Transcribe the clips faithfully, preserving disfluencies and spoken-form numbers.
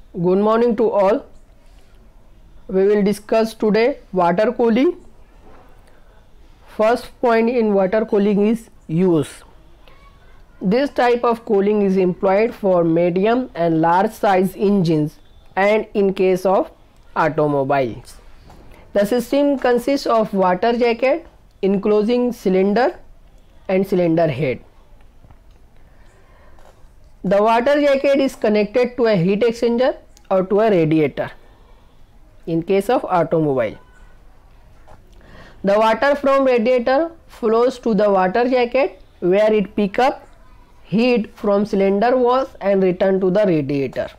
Good morning to all. We will discuss today water cooling. First point in water cooling is use. This type of cooling is employed for medium and large size engines and in case of automobiles. The system consists of water jacket enclosing cylinder and cylinder head. The water jacket is connected to a heat exchanger or to a radiator in case of automobile. The water from radiator flows to the water jacket where it picks up heat from cylinder walls and return to the radiator.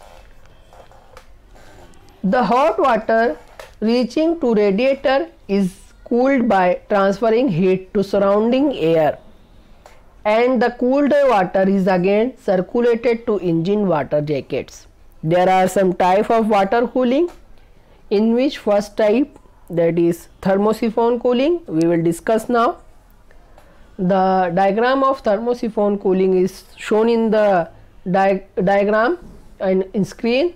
The hot water reaching to radiator is cooled by transferring heat to surrounding air, and the cooled water is again circulated to engine water jackets. There are some type of water cooling, in which first type, that is thermosiphon cooling, we will discuss now. The diagram of thermosiphon cooling is shown in the di diagram and in screen.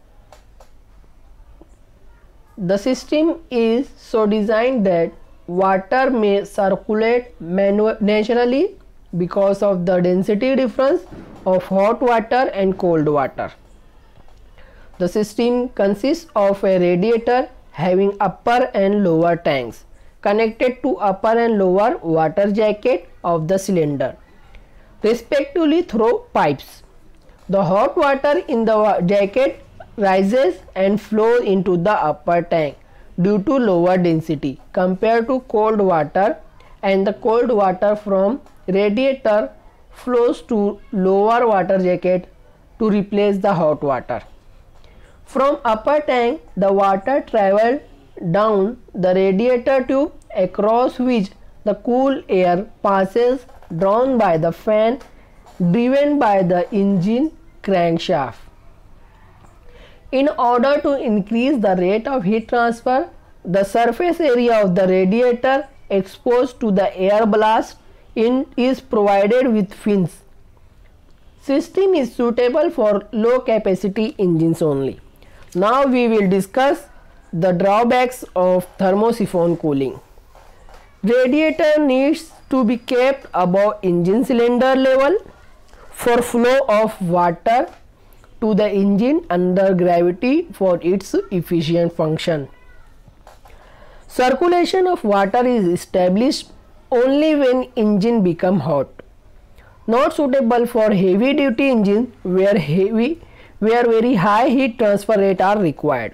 The system is so designed that water may circulate naturally because of the density difference of hot water and cold water. The system consists of a radiator having upper and lower tanks connected to upper and lower water jacket of the cylinder, respectively through pipes. The hot water in the jacket rises and flows into the upper tank due to lower density compared to cold water, and the cold water from radiator flows to lower water jacket to replace the hot water. From upper tank, the water travels down the radiator tube across which the cool air passes, drawn by the fan driven by the engine crankshaft. In order to increase the rate of heat transfer, the surface area of the radiator exposed to the air blast in is provided with fins. System is suitable for low capacity engines only. Now we will discuss the drawbacks of thermosiphon cooling. Radiator needs to be kept above engine cylinder level for flow of water to the engine under gravity for its efficient function. Circulation of water is established only when engine become hot. Not suitable for heavy duty engine where heavy where very high heat transfer rate are required.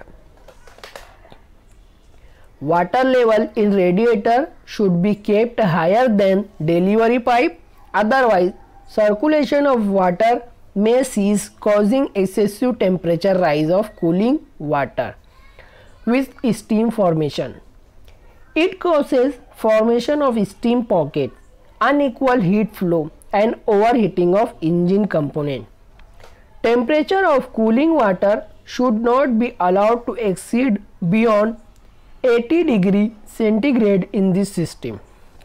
Water level in radiator should be kept higher than delivery pipe, otherwise circulation of water may cease, causing excessive temperature rise of cooling water with steam formation. It causes formation of steam pocket, unequal heat flow and overheating of engine component. Temperature of cooling water should not be allowed to exceed beyond eighty degree centigrade in this system.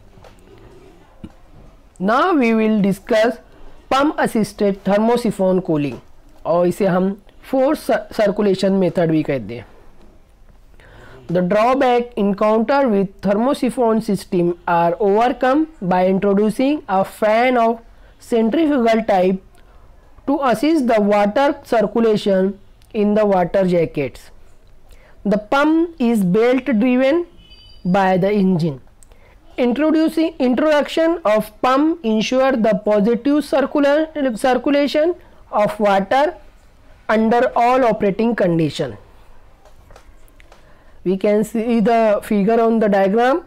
Now we will discuss pump assisted thermosiphon cooling, और इसे हम force circulation method भी कहते हैं. The drawback encountered with thermosiphon system are overcome by introducing a fan of centrifugal type to assist the water circulation in the water jackets. The pump is belt driven by the engine. Introducing introduction of pump ensure the positive circula circulation of water under all operating condition. We can see the figure on the diagram.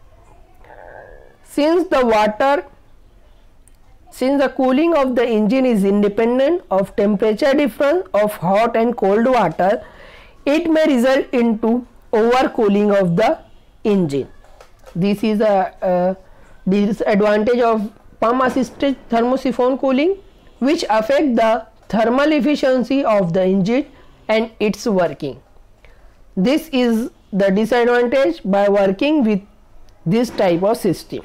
Since the water Since the cooling of the engine is independent of temperature difference of hot and cold water, it may result into overcooling of the engine. This is a, a disadvantage of pump assisted thermosiphon cooling, which affect the thermal efficiency of the engine and its working. This is the disadvantage by working with this type of system.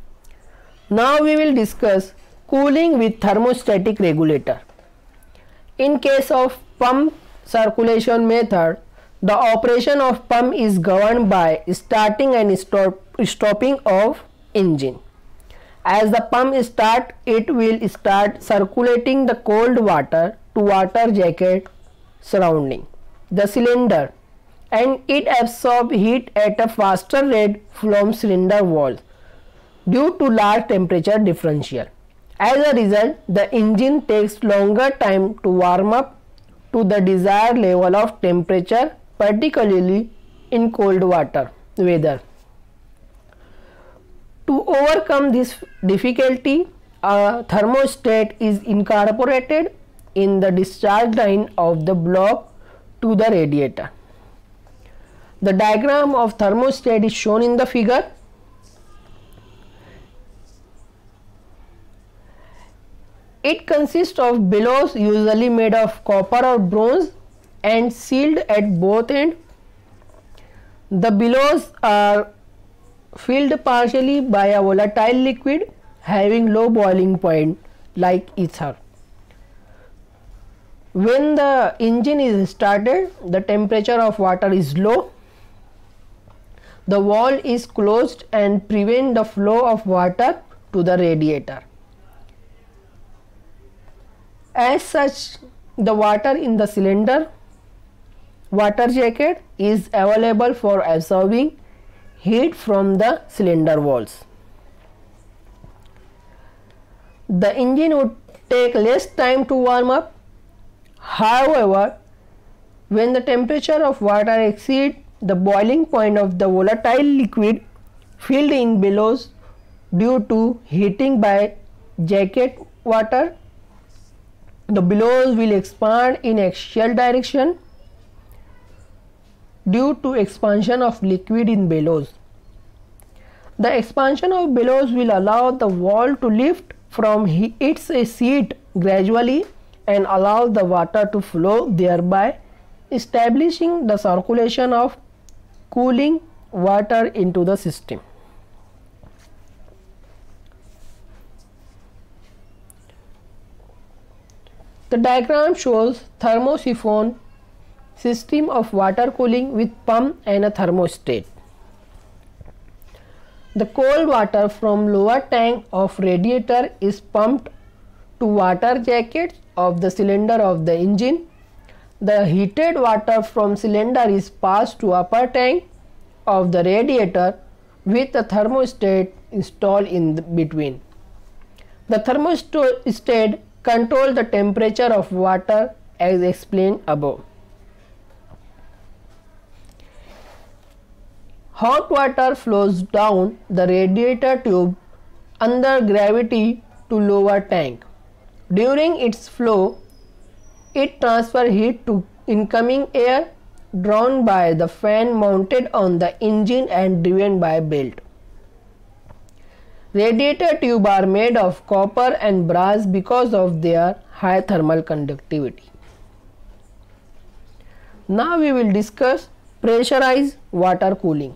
Now we will discuss cooling with thermostatic regulator. In case of pump circulation method, the operation of pump is governed by starting and stop, stopping of engine. As the pump starts, it will start circulating the cold water to water jacket surrounding the cylinder, and it absorbs heat at a faster rate from cylinder walls due to large temperature differential. As a result, the engine takes longer time to warm up to the desired level of temperature, particularly in cold water weather. To overcome this difficulty, a thermostat is incorporated in the discharge line of the block to the radiator. The diagram of thermostat is shown in the figure. It consists of bellows usually made of copper or bronze and sealed at both ends. The bellows are filled partially by a volatile liquid having low boiling point like ether. When the engine is started, the temperature of water is low. The valve is closed and prevent the flow of water to the radiator. As such, the water in the cylinder water jacket is available for absorbing heat from the cylinder walls. The engine would take less time to warm up. However, when the temperature of water exceeds the boiling point of the volatile liquid filled in bellows due to heating by jacket water, the bellows will expand in axial direction due to expansion of liquid in bellows. The expansion of bellows will allow the valve to lift from its seat gradually and allow the water to flow, thereby establishing the circulation of cooling water into the system. The diagram shows thermosiphon system of water cooling with pump and a thermostat. The cold water from lower tank of radiator is pumped to water jackets of the cylinder of the engine. The heated water from cylinder is passed to upper tank of the radiator with a thermostat installed in between. The thermostat controls the temperature of water as explained above. Hot water flows down the radiator tube under gravity to lower tank. During its flow, it transfers heat to incoming air drawn by the fan mounted on the engine and driven by a belt. Radiator tubes are made of copper and brass because of their high thermal conductivity. Now we will discuss pressurized water cooling.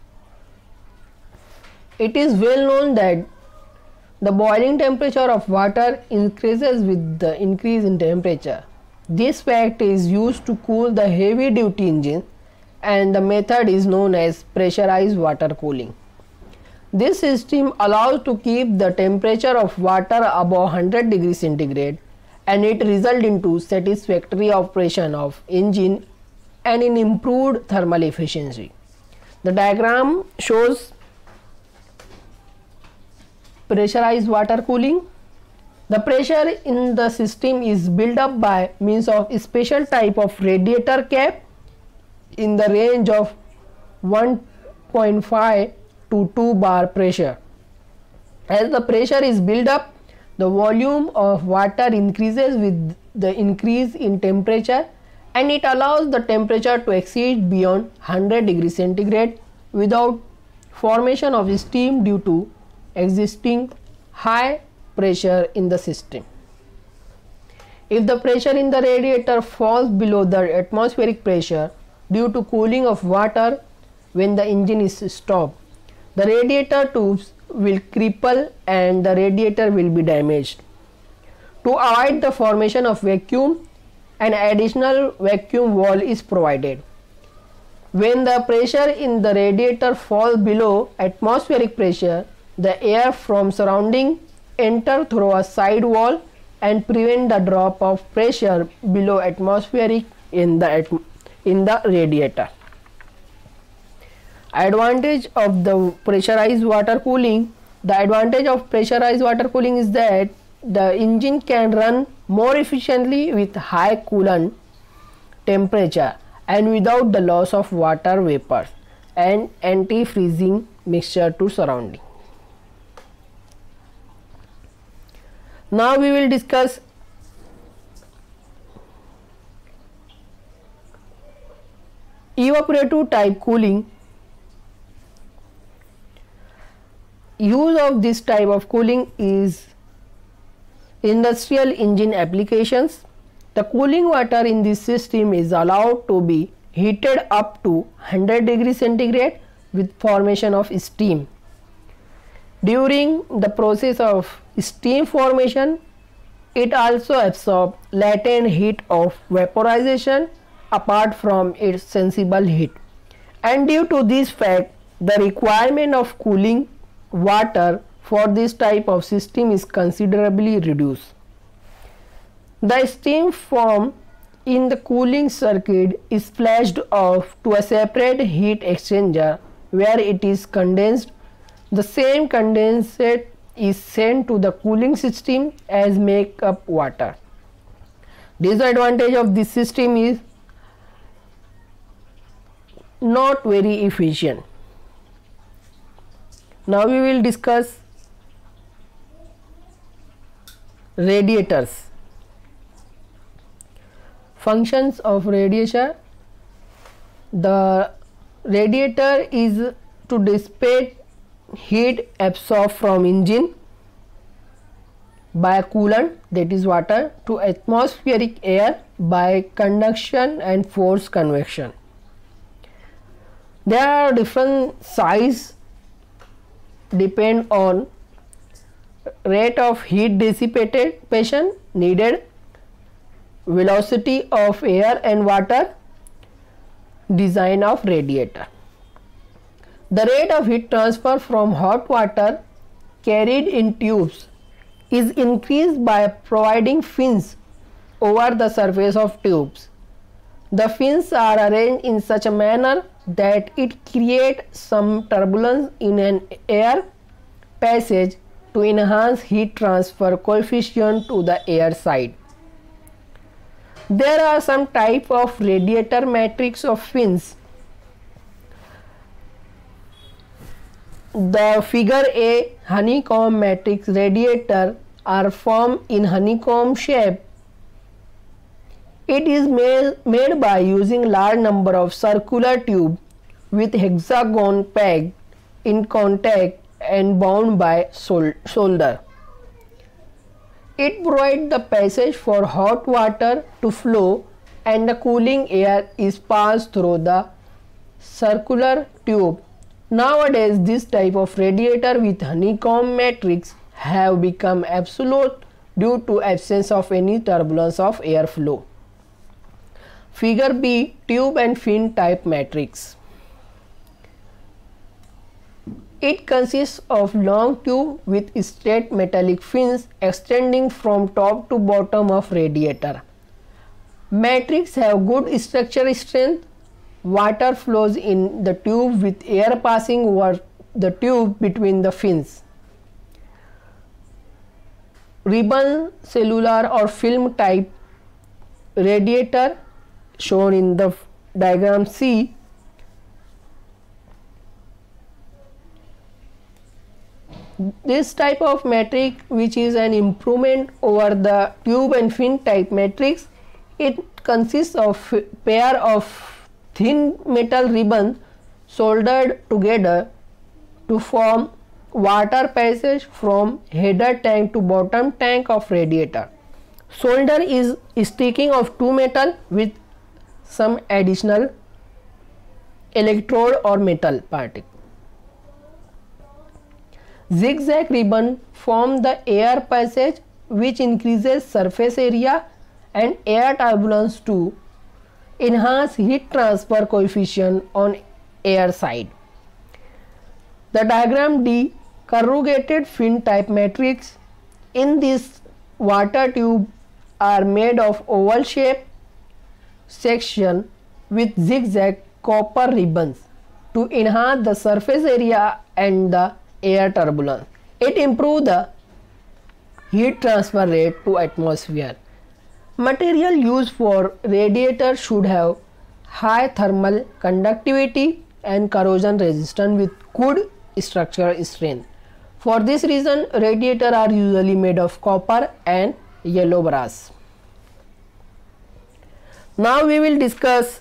It is well known that the boiling temperature of water increases with the increase in temperature. This fact is used to cool the heavy duty engine, and the method is known as pressurized water cooling. This system allows to keep the temperature of water above one hundred degrees centigrade, and it results into satisfactory operation of engine and in improved thermal efficiency. The diagram shows pressurized water cooling. The pressure in the system is built up by means of a special type of radiator cap in the range of one point five to two bar pressure. As the pressure is built up, the volume of water increases with the increase in temperature, and it allows the temperature to exceed beyond one hundred degrees centigrade without formation of steam due to existing high pressure in the system. If the pressure in the radiator falls below the atmospheric pressure due to cooling of water when the engine is stopped, the radiator tubes will cripple and the radiator will be damaged. To avoid the formation of vacuum, an additional vacuum wall is provided. When the pressure in the radiator falls below atmospheric pressure, the air from surrounding enter through a side wall and prevent the drop of pressure below atmospheric in the atm in the radiator. Advantage of the pressurized water cooling. The advantage of pressurized water cooling is that the engine can run more efficiently with high coolant temperature and without the loss of water vapors and anti-freezing mixture to surrounding. Now we will discuss evaporative type cooling. Use of this type of cooling is industrial engine applications. The cooling water in this system is allowed to be heated up to one hundred degrees centigrade with formation of steam. During the process of steam formation, it also absorbs latent heat of vaporization apart from its sensible heat. And due to this fact, the requirement of cooling water for this type of system is considerably reduced. The steam formed in the cooling circuit is flashed off to a separate heat exchanger where it is condensed. The same condensate is sent to the cooling system as make up water. Disadvantage of this system is not very efficient. Now we will discuss radiators. Functions of radiator. The radiator is to dissipate heat absorbed from engine by coolant, that is water, to atmospheric air by conduction and forced convection. There are different size depend on rate of heat dissipation needed, velocity of air and water, design of radiator. The rate of heat transfer from hot water carried in tubes is increased by providing fins over the surface of tubes. The fins are arranged in such a manner that it creates some turbulence in an air passage to enhance heat transfer coefficient to the air side. There are some type of radiator matrix of fins. The figure A honeycomb matrix radiator are formed in honeycomb shape. It is made, made by using large number of circular tube with hexagon peg in contact and bound by sol solder. It provides the passage for hot water to flow and the cooling air is passed through the circular tube. Nowadays, this type of radiator with honeycomb matrix have become obsolete due to absence of any turbulence of air flow. Figure B, tube and fin type matrix. It consists of long tube with straight metallic fins extending from top to bottom of radiator. Matrix have good structure strength. Water flows in the tube with air passing over the tube between the fins. Ribbon, cellular or film type radiator shown in the diagram C. This type of matrix, which is an improvement over the tube and fin type matrix, it consists of pair of thin metal ribbon soldered together to form water passage from header tank to bottom tank of radiator. Solder is sticking of two metal with some additional electrode or metal particle. Zigzag ribbon form the air passage which increases surface area and air turbulence to enhance heat transfer coefficient on air side. The diagram D, corrugated fin type matrix. In this water tube are made of oval shape section with zigzag copper ribbons to enhance the surface area and the air turbulence. It improves the heat transfer rate to atmosphere. Material used for radiator should have high thermal conductivity and corrosion resistance with good structural strength. For this reason, radiators are usually made of copper and yellow brass. Now we will discuss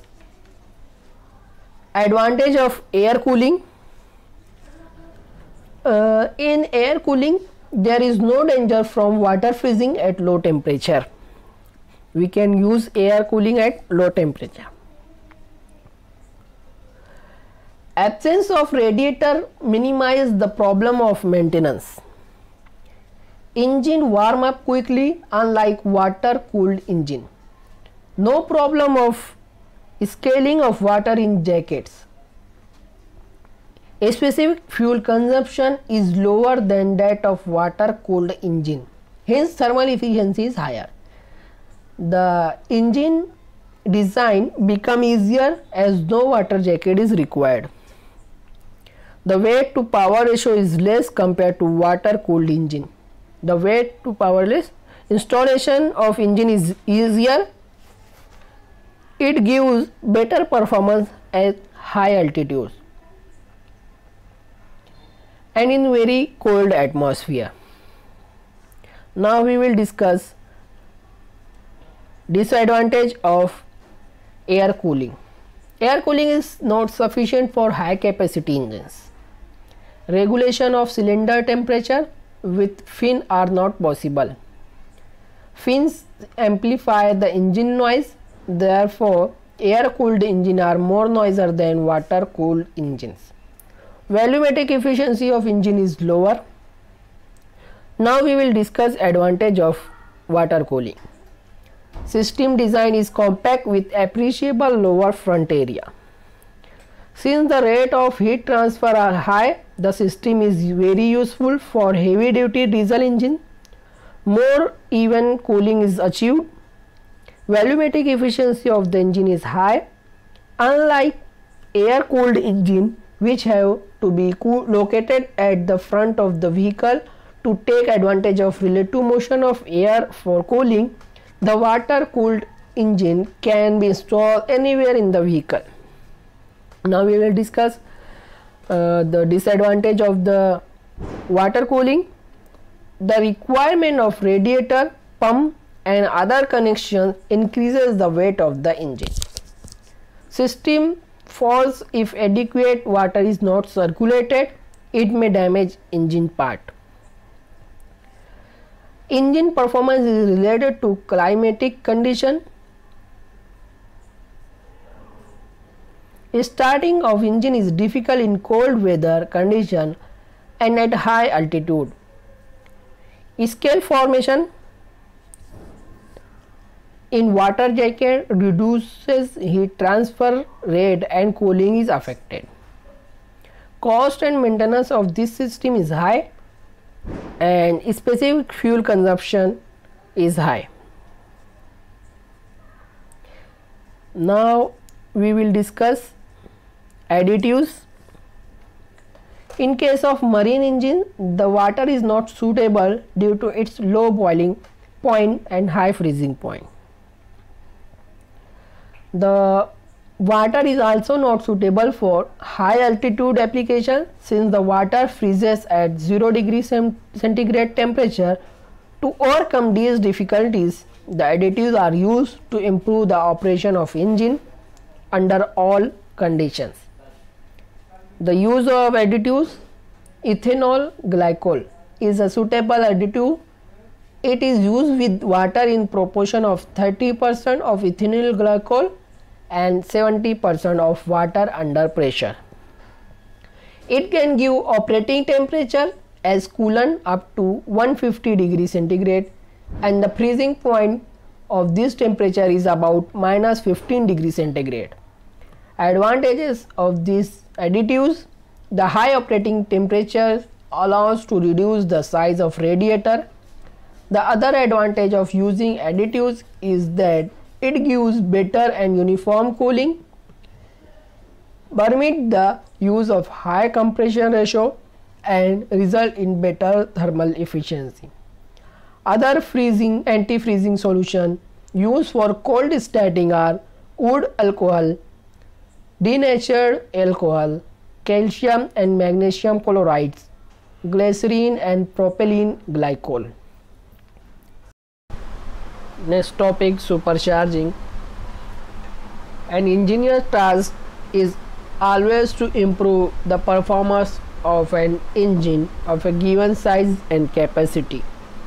advantage of air cooling. Uh, in air cooling, there is no danger from water freezing at low temperature. We can use air cooling at low temperature. Absence of radiator minimizes the problem of maintenance. Engine warm up quickly, unlike water cooled engine. No problem of scaling of water in jackets. A specific fuel consumption is lower than that of water cooled engine. Hence thermal efficiency is higher. The engine design become easier as no water jacket is required. The weight to power ratio is less compared to water cooled engine. The weight to power less, installation of engine is easier. It gives better performance at high altitudes and in very cold atmosphere. Now we will discuss disadvantage of air cooling. Air cooling is not sufficient for high capacity engines. Regulation of cylinder temperature with fin are not possible. Fins amplify the engine noise, therefore air cooled engines are more noisier than water cooled engines. Volumetric efficiency of engine is lower. Now we will discuss advantage of water cooling. System design is compact with appreciable lower front area. Since the rate of heat transfer are high, the system is very useful for heavy duty diesel engine. More even cooling is achieved. Volumetric efficiency of the engine is high. Unlike air cooled engine, which have to be located at the front of the vehicle to take advantage of relative motion of air for cooling, the water cooled engine can be installed anywhere in the vehicle. Now we will discuss uh, the disadvantage of the water cooling. The requirement of radiator, pump and other connections increases the weight of the engine. System falls if adequate water is not circulated. It may damage engine part. Engine performance is related to climatic condition. Starting of engine is difficult in cold weather condition and at high altitude. Scale formation in water jacket reduces heat transfer rate and cooling is affected. Cost and maintenance of this system is high and specific fuel consumption is high. Now we will discuss additives. In case of marine engine, the water is not suitable due to its low boiling point and high freezing point. The water is also not suitable for high altitude application since the water freezes at zero degree centigrade temperature. To overcome these difficulties, the additives are used to improve the operation of engine under all conditions. The use of additives, ethanol glycol is a suitable additive. It is used with water in proportion of thirty percent of ethanol glycol and seventy percent of water under pressure. It can give operating temperature as coolant up to one hundred fifty degree centigrade and the freezing point of this temperature is about minus fifteen degrees centigrade. Advantages of these additives: the high operating temperature allows to reduce the size of radiator. The other advantage of using additives is that it gives better and uniform cooling, permit the use of high compression ratio, and result in better thermal efficiency. Other freezing anti-freezing solution used for cold starting are wood alcohol, denatured alcohol, calcium and magnesium chlorides, glycerine and propylene glycol. Next topic, supercharging. An engineer's task is always to improve the performance of an engine of a given size and capacity.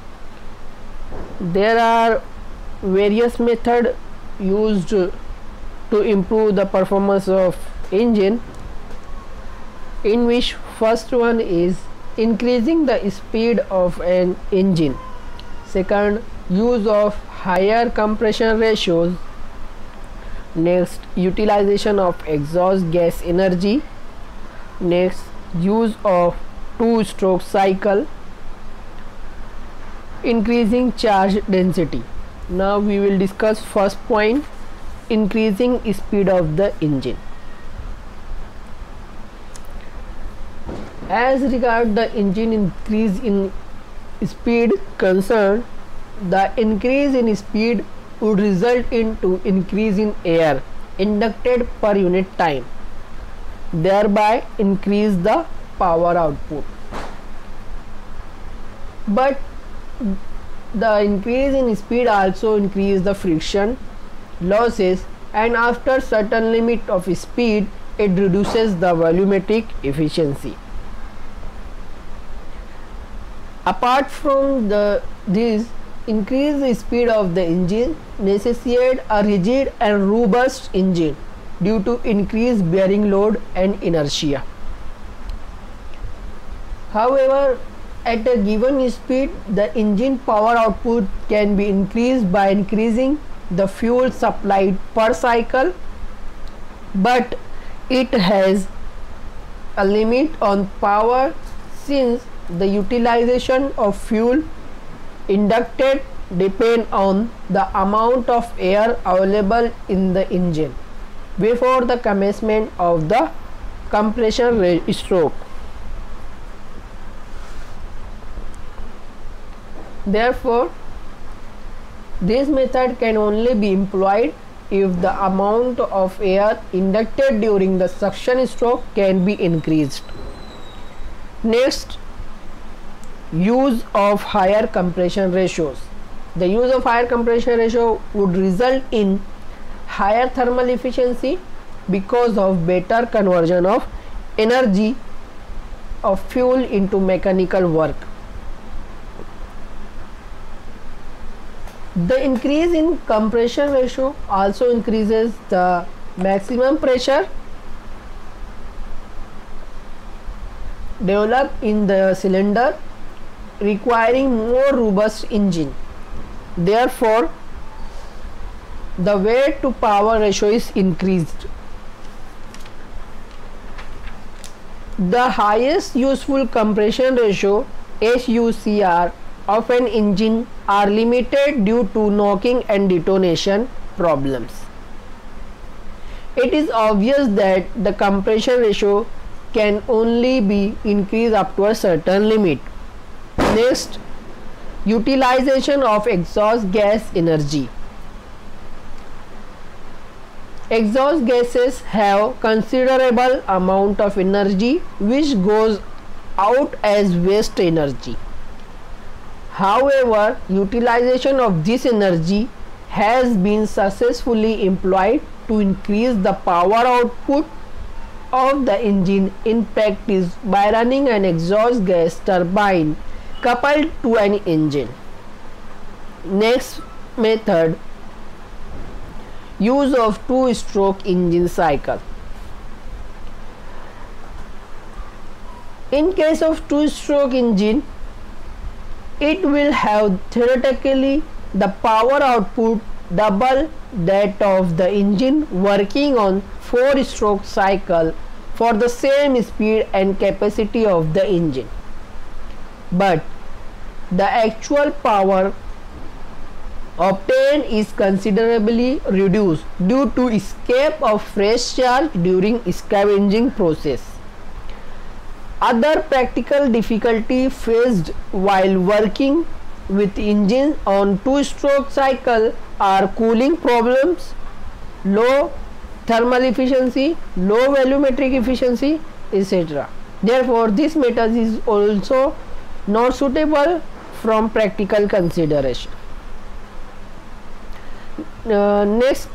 There are various methods used to improve the performance of engine, in which first one is increasing the speed of an engine. Second, use of higher compression ratios. Next, utilization of exhaust gas energy. Next, use of two-stroke cycle. Increasing charge density. Now we will discuss first point, increasing speed of the engine. As regard the engine increase in speed concerned, the increase in speed would result into increase in air inducted per unit time, thereby increase the power output. But the increase in speed also increase the friction losses, and after certain limit of speed it reduces the volumetric efficiency. Apart from the this, increase the speed of the engine necessitate a rigid and robust engine due to increased bearing load and inertia. However, at a given speed, the engine power output can be increased by increasing the fuel supplied per cycle, but it has a limit on power, since the utilization of fuel inducted depend on the amount of air available in the engine before the commencement of the compression stroke. Therefore, this method can only be employed if the amount of air inducted during the suction stroke can be increased. Next, use of higher compression ratios. The use of higher compression ratio would result in higher thermal efficiency because of better conversion of energy of fuel into mechanical work. The increase in compression ratio also increases the maximum pressure developed in the cylinder, requiring more robust engine. Therefore, the weight to power ratio is increased. The highest useful compression ratio (H U C R) of an engine are limited due to knocking and detonation problems. It is obvious that the compression ratio can only be increased up to a certain limit. Next, utilization of exhaust gas energy. Exhaust gases have considerable amount of energy which goes out as waste energy. However, utilization of this energy has been successfully employed to increase the power output of the engine in practice by running an exhaust gas turbine coupled to an engine. Next method, use of two-stroke engine cycle. In case of two-stroke engine, it will have theoretically the power output double that of the engine working on four stroke cycle for the same speed and capacity of the engine. But the actual power obtained is considerably reduced due to escape of fresh charge during scavenging process. Other practical difficulty faced while working with engines on two-stroke cycle are cooling problems, low thermal efficiency, low volumetric efficiency, et cetera. Therefore, this method is also not suitable from practical consideration. Uh, next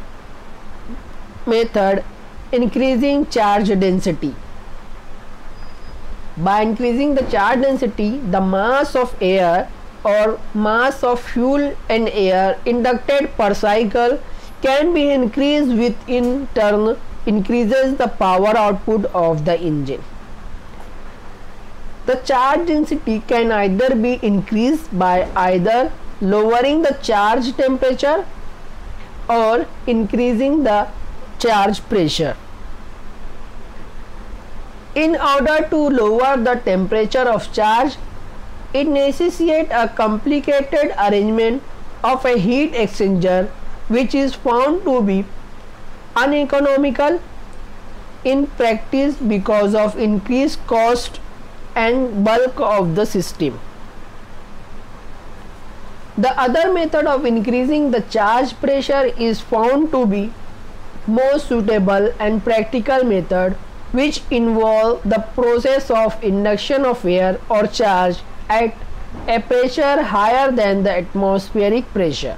method, increasing charge density. By increasing the charge density, the mass of air or mass of fuel and air inducted per cycle can be increased, which in turn increases the power output of the engine. The charge density can either be increased by either lowering the charge temperature or increasing the charge pressure. In order to lower the temperature of charge, it necessitates a complicated arrangement of a heat exchanger, which is found to be uneconomical in practice because of increased cost and bulk of the system. The other method of increasing the charge pressure is found to be most suitable and practical method, which involve the process of induction of air or charge at a pressure higher than the atmospheric pressure.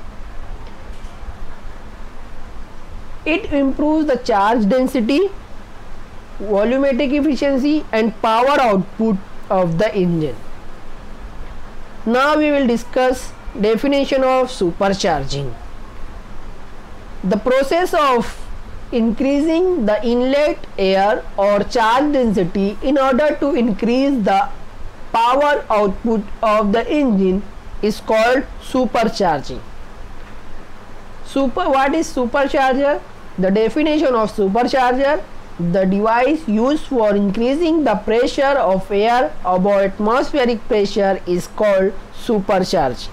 It improves the charge density, volumetric efficiency and power output of the engine. Now we will discuss definition of supercharging. The process of increasing the inlet air or charge density in order to increase the power output of the engine is called supercharging. Super, what is supercharger? The definition of supercharger: the device used for increasing the pressure of air above atmospheric pressure is called supercharging.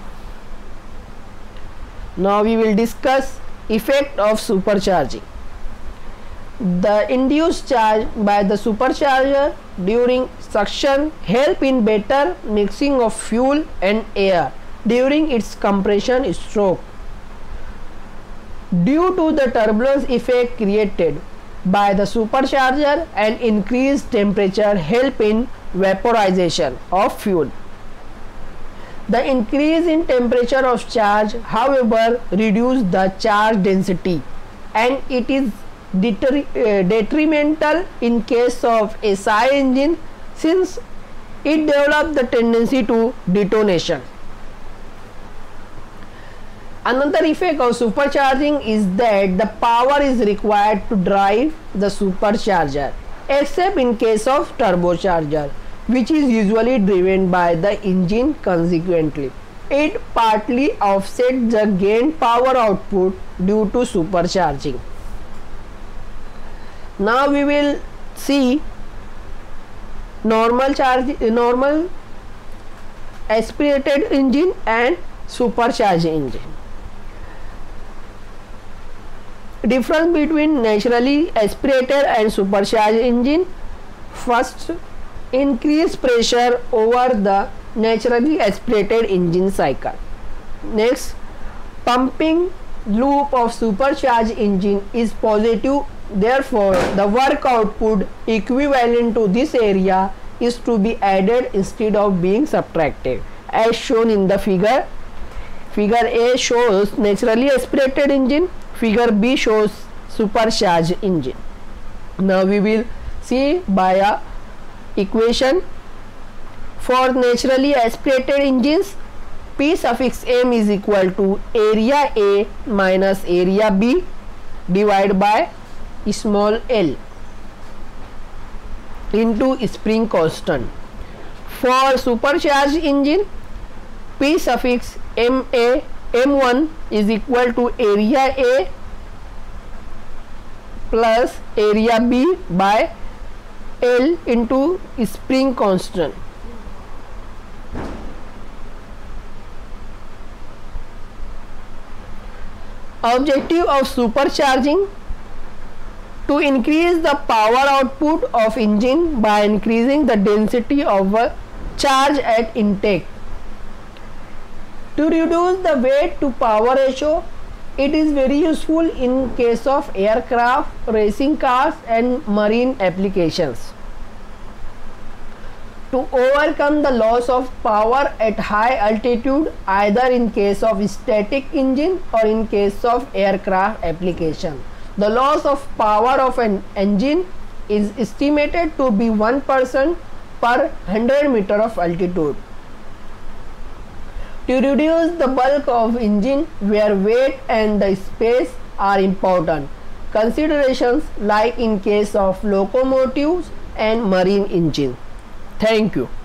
Now we will discuss effect of supercharging. The induced charge by the supercharger during suction help in better mixing of fuel and air during its compression stroke. Due to the turbulence effect created by the supercharger and increased temperature help in vaporization of fuel. The increase in temperature of charge, however, reduce the charge density, and it is detri uh, detrimental in case of S I engine, since it develops the tendency to detonation. Another effect of supercharging is that the power is required to drive the supercharger, except in case of turbocharger, which is usually driven by the engine. Consequently, it partly offsets the gained power output due to supercharging. Now we will see normal charge, normal aspirated engine and supercharged engine. Difference between naturally aspirated and supercharged engine: first, increased pressure over the naturally aspirated engine cycle. Next, pumping loop of supercharged engine is positive, therefore the work output equivalent to this area is to be added instead of being subtracted, as shown in the figure. Figure A shows naturally aspirated engine, figure B shows supercharged engine. Now we will see by a equation. For naturally aspirated engines, P suffix M is equal to area A minus area B divided by small l into spring constant. For supercharged engine, P suffix M A M one is equal to area A plus area B by L into spring constant. Objective of supercharging: to increase the power output of engine by increasing the density of a charge at intake. To reduce the weight to power ratio, it is very useful in case of aircraft, racing cars and marine applications. To overcome the loss of power at high altitude, either in case of static engine or in case of aircraft application. The loss of power of an engine is estimated to be one percent per one hundred meter of altitude. To reduce the bulk of engine where weight and the space are important, considerations like in case of locomotives and marine engine. Thank you.